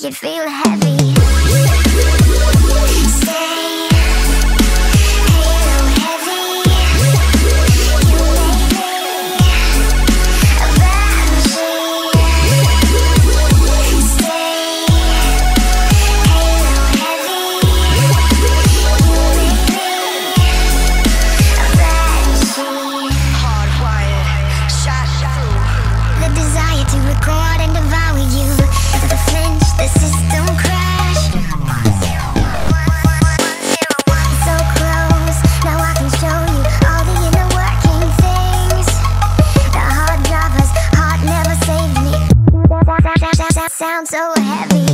make it feel heavy. Stay, halo heavy. You make me a bad machine. Stay, halo heavy. You make me a bad machine. Hardwired, shot through. The desire to record and devour you. The flinch, the system crash. So close, now I can show you all the inner working things. The hard drivers, heart never saved me. Sounds so heavy.